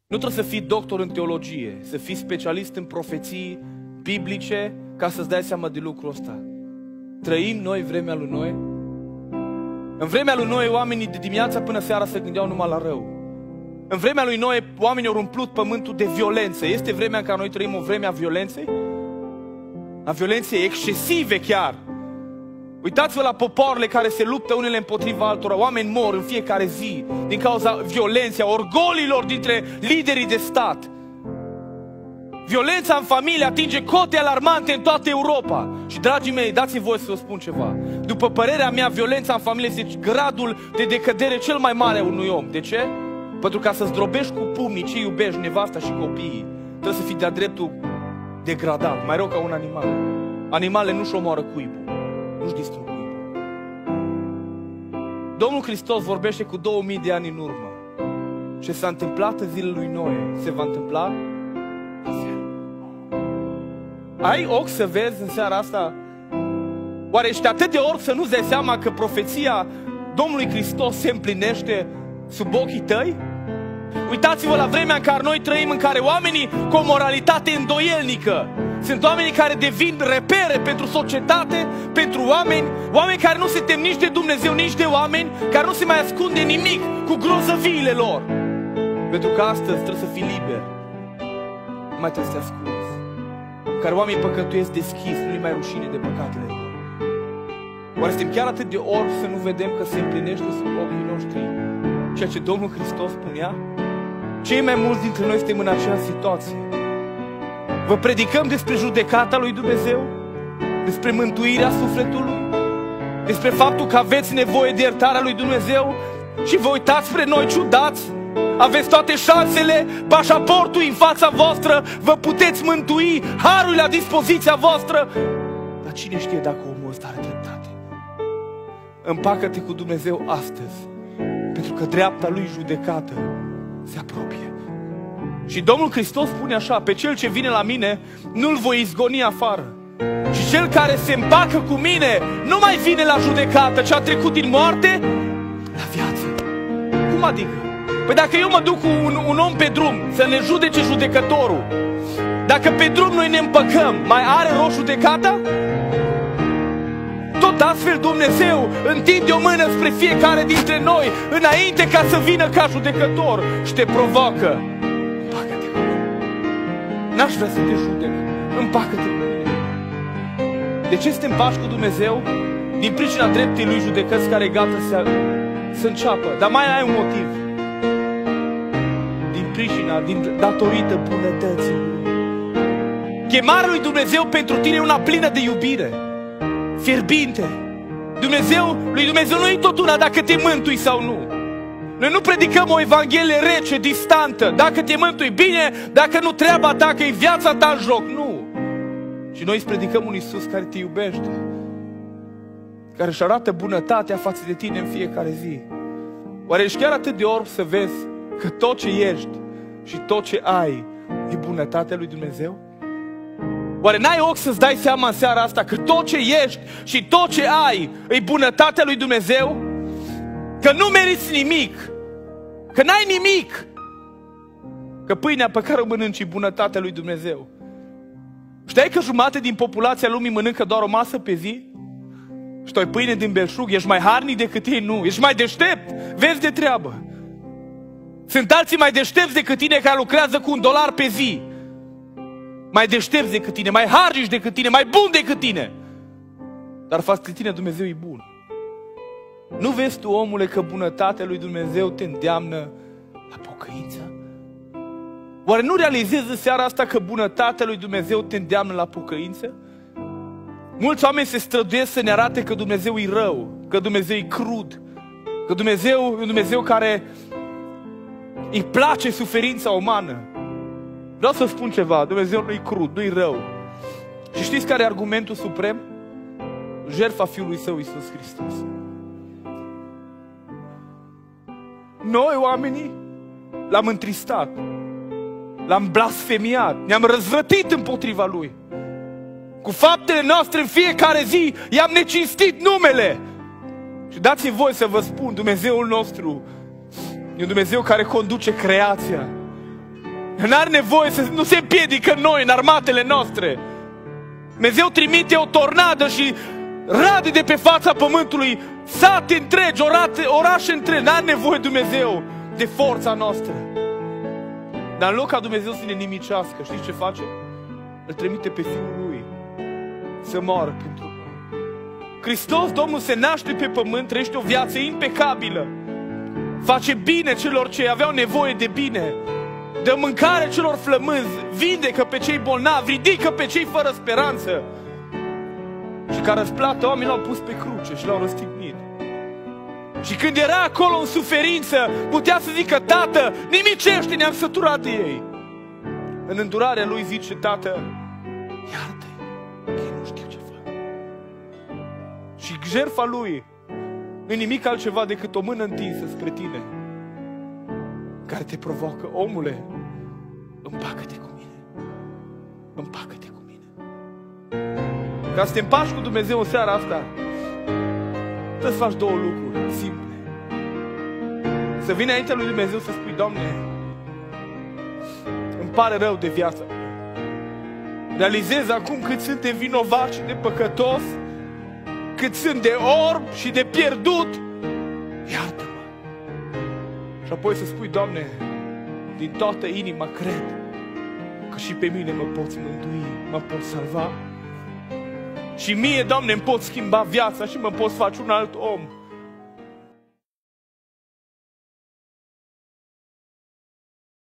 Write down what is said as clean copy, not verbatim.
Nu trebuie să fii doctor în teologie, să fii specialist în profeții biblice ca să-ți dai seama de lucrul ăsta. Trăim noi vremea lui Noe. În vremea lui Noe, oamenii de dimineața până seara se gândeau numai la rău. În vremea lui Noe, oamenii au umplut pământul de violență. Este vremea în care noi trăim o vreme a violenței? A violenței excesive chiar. Uitați-vă la popoarele care se luptă unele împotriva altora. Oameni mor în fiecare zi din cauza violenței, a orgolilor dintre liderii de stat. Violența în familie atinge cote alarmante în toată Europa. Și, dragii mei, dați-mi voie să vă spun ceva. După părerea mea, violența în familie este gradul de decădere cel mai mare a unui om. De ce? Pentru ca să zdrobești cu pumnii ce iubești, nevasta și copiii, trebuie să fii de-a dreptul degradat, mai rău ca un animal. Animalele nu-și omoară cuibul, nu-și distrug cuibul. Domnul Hristos vorbește cu 2000 de ani în urmă. Ce s-a întâmplat în zilele lui Noe, se va întâmpla la fel. Ai ochi să vezi în seara asta? Oare ești atât de orb să nu-ți dai seama că profeția Domnului Hristos se împlinește sub ochii tăi? Uitați-vă la vremea în care noi trăim, în care oamenii cu o moralitate îndoielnică sunt oamenii care devin repere pentru societate, pentru oameni, oameni care nu se tem nici de Dumnezeu, nici de oameni, care nu se mai ascunde nimic cu grozăviile lor. Pentru că astăzi trebuie să fii liber, nu mai trebuie să te ascunzi. În care oamenii păcătuiesc deschis, nu-i mai rușine de păcatele lor. Oare suntem chiar atât de orbi să nu vedem că se împlinește sub ochii noștri ceea ce Domnul Hristos spunea? Cei mai mulți dintre noi suntem în aceeași situație. Vă predicăm despre judecata lui Dumnezeu, despre mântuirea sufletului, despre faptul că aveți nevoie de iertarea lui Dumnezeu și vă uitați spre noi ciudați. Aveți toate șansele, pașaportul în fața voastră, vă puteți mântui, harul la dispoziția voastră. Dar cine știe dacă omul ăsta are dreptate? Împacă-te cu Dumnezeu astăzi, pentru că dreapta lui judecată se apropie. Și Domnul Hristos spune așa: pe cel ce vine la mine nu-l voi izgoni afară. Și cel care se împacă cu mine nu mai vine la judecată, ci a trecut din moarte la viață. Cum adică? Păi dacă eu mă duc cu un om pe drum să ne judece judecătorul, dacă pe drum noi ne împăcăm, mai are rost judecata? Tot astfel Dumnezeu întinde o mână spre fiecare dintre noi înainte ca să vină ca judecător și te provoacă. Împacă-te cu mine. N-aș vrea să te judec. Împacă-te cu mine. De ce să te împaci cu Dumnezeu? Din pricina dreptei lui judecăți care e gata să înceapă. Dar mai ai un motiv. Din pricina, datorită bunătății lui. Chemarea lui Dumnezeu pentru tine e una plină de iubire, fierbinte. Lui Dumnezeu nu e tot una dacă te mântui sau nu. Noi nu predicăm o evanghelie rece, distantă. Dacă te mântui bine, dacă nu, treaba ta, că e viața ta în joc. Nu. Și noi îți predicăm un Iisus care te iubește, care își arată bunătatea față de tine în fiecare zi. Oare ești chiar atât de orb să vezi că tot ce ești și tot ce ai e bunătatea lui Dumnezeu? Oare n-ai ochi să-ți dai seama în seara asta că tot ce ești și tot ce ai e bunătatea lui Dumnezeu? Că nu meriți nimic, că n-ai nimic, că pâinea pe care o mănânci e bunătatea lui Dumnezeu. Știai că jumătate din populația lumii mănâncă doar o masă pe zi? Și tu ai pâine din belșug, ești mai harnic decât ei? Nu, ești mai deștept, vezi de treabă. Sunt alții mai deștepți decât tine care lucrează cu $1 pe zi. Mai deștepți decât tine, mai harnici decât tine, mai bun decât tine. Dar față de tine Dumnezeu e bun. Nu vezi tu, omule, că bunătatea lui Dumnezeu te îndeamnă la pocăință? Oare nu realizezi în seara asta că bunătatea lui Dumnezeu te îndeamnă la pocăință? Mulți oameni se străduiesc să ne arate că Dumnezeu e rău, că Dumnezeu e crud, că Dumnezeu e un Dumnezeu care îi place suferința umană. Vreau să spun ceva: Dumnezeu nu e crud, nu e rău. Și știți care e argumentul suprem? Jertfa Fiului Său, Iisus Hristos. Noi, oamenii, L-am întristat, L-am blasfemiat, ne-am răzvrătit împotriva Lui. Cu faptele noastre în fiecare zi i-am necinstit numele. Și dați-mi voi să vă spun, Dumnezeul nostru e un Dumnezeu care conduce creația. N-are nevoie să nu se împiedică noi în armatele noastre. Dumnezeu trimite o tornadă și rade de pe fața pământului sate întregi, orașe întregi. N-are nevoie Dumnezeu de forța noastră. Dar în loc ca Dumnezeu să ne nimicească, știți ce face? Îl trimite pe Fiul Lui să moară pentru noi. Hristos, Domnul, se naște pe pământ, trăiește o viață impecabilă, face bine celor ce aveau nevoie de bine, dă mâncare celor flămânzi, vindecă pe cei bolnavi, ridică pe cei fără speranță. Și ca răsplată oamenii l-au pus pe cruce și l-au răstignit. Și când era acolo în suferință, putea să zică: Tată, nimicește, ne-am săturat de ei. În îndurarea lui zice: Tată, iartă-i, că ei nu știu ce fac. Și jertfa lui nu e nimic altceva decât o mână întinsă spre tine, care te provoacă: omule, împacă-te cu mine, împacă-te cu mine. Ca să te împaci cu Dumnezeu în seara asta, trebuie să faci două lucruri simple. Să vii înaintea lui Dumnezeu să spui: Doamne, îmi pare rău de viața mea. Realizez acum cât sunt de vinovat și de păcătos, cât sunt de orb și de pierdut. Iartă-mă. Și apoi să spui: Doamne, din toată inima cred că și pe mine mă poți mântui, mă poți salva. Și mie, Doamne, îmi poți schimba viața și mă poți face un alt om.